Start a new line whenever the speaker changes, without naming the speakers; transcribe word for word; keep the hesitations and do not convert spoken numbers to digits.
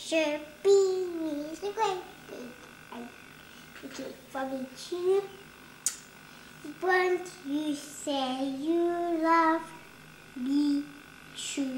should be the great big. Okay, for me too. Won't you say you love me too?